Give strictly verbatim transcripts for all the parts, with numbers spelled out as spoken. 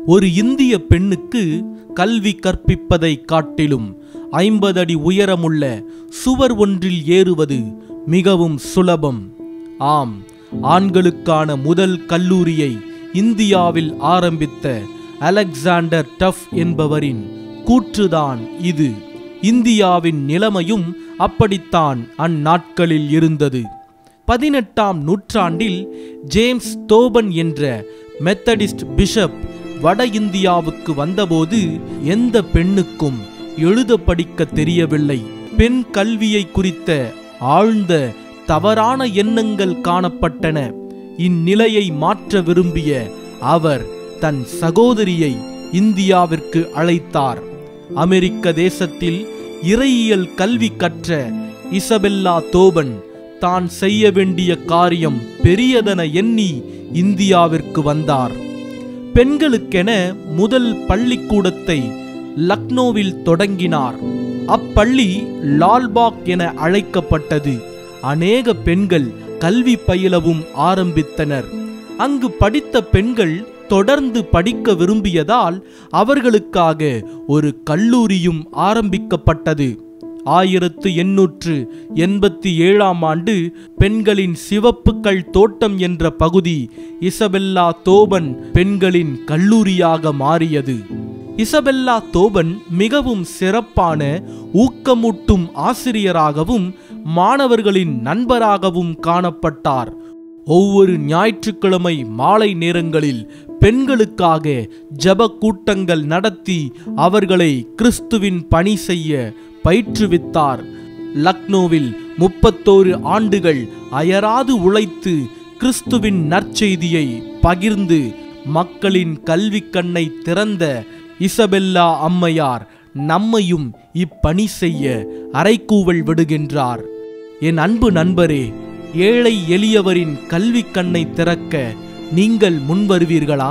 ஒரு இந்திய பெண்ணுக்கு கல்வி கற்பிப்பதை காட்டிலும் ஐம்பது அடி உயரமுள்ள சுவர் ஒன்றில் ஏறுவது மிகவும் சுலபம். ஆம், ஆண்களுக்கான முதல் கல்லூரியை இந்தியாவில் ஆரம்பித்த அலெக்சாண்டர் டஃப் என்பவரின் கூற்றுதான் இது. இந்தியாவின் நிலைமையும் அப்படித்தான் அந்நாட்களில் இருந்தது. பதினெட்டாம் நூற்றாண்டில் ஜேம்ஸ் தோபன் என்ற மெத்தடிஸ்ட் பிஷப் வட இந்தியாவுக்கு வந்தபோது எந்த பெண்ணுக்கும் எழுத படிக்க தெரியவில்லை. பெண் கல்வியை குறித்த ஆழ்ந்த தவறான எண்ணங்கள் காணப்பட்டன. இந்நிலையை மாற்ற விரும்பிய அவர் தன் சகோதரியை இந்தியாவிற்கு அழைத்தார். அமெரிக்க தேசத்தில் இறையியல் கல்வி கற்ற இசபெல்லா தோபன் தான் செய்ய வேண்டிய காரியம் பெரியதென எண்ணி இந்தியாவிற்கு வந்தார். பெண்களுக்கென முதல் பள்ளிக்கூடத்தை லக்னோவில் தொடங்கினார். அப்பள்ளி லால்பாக் என அழைக்கப்பட்டது. அநேக பெண்கள் கல்வி பயிலவும் ஆரம்பித்தனர். அங்கு படித்த பெண்கள் தொடர்ந்து படிக்க விரும்பியதால் அவர்களுக்காக ஒரு கல்லூரியும் ஆரம்பிக்கப்பட்டது. ஆயிரத்து எண்ணூற்று எண்பத்தி ஏழாம் ஆண்டு பெண்களின் சிவப்புக்கள் தோட்டம் என்ற பகுதி இசபெல்லா தோபன் பெண்களின் கல்லூரியாக மாறியது. இசபெல்லா தோபன் மிகவும் சிறப்பான ஊக்கமூட்டும் ஆசிரியராகவும் மாணவர்களின் நண்பராகவும் காணப்பட்டார். ஒவ்வொரு ஞாயிற்றுக்கிழமை மாலை நேரங்களில் பெண்களுக்காக ஜெப கூட்டங்கள் நடத்தி அவர்களை கிறிஸ்துவின் பணி செய்ய பயிற்றுவித்தார். லக்னோவில் முப்பத்தோரு ஆண்டுகள் அயராது உழைத்து கிறிஸ்துவின் நற்செய்தியை பகிர்ந்து மக்களின் கல்வி கண்ணை திறந்த இசபெல்லா அம்மையார் நம்மையும் இப்பணி செய்ய அறைகூவல் விடுகின்றார். என் அன்பு நண்பரே, ஏழை எளியவரின் கல்வி கண்ணை திறக்க நீங்கள் முன்வருவீர்களா?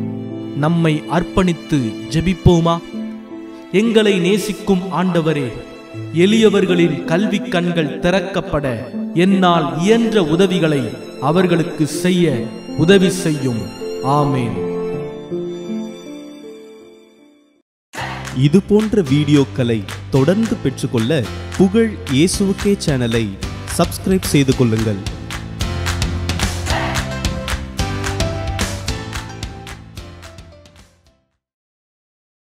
நம்மை அர்ப்பணித்து ஜெபிப்போமா? எங்களை நேசிக்கும் ஆண்டவரே, எளியவர்களின் கல்வி கண்கள் திறக்கப்பட என்னால் இயன்ற உதவிகளை அவர்களுக்கு செய்ய உதவி செய்யும். ஆமேன். இது போன்ற வீடியோக்களை தொடர்ந்து பெற்றுக்கொள்ள புகழ் இயேசுவுக்கே சேனலை சப்ஸ்கிரைப் செய்து கொள்ளுங்கள்.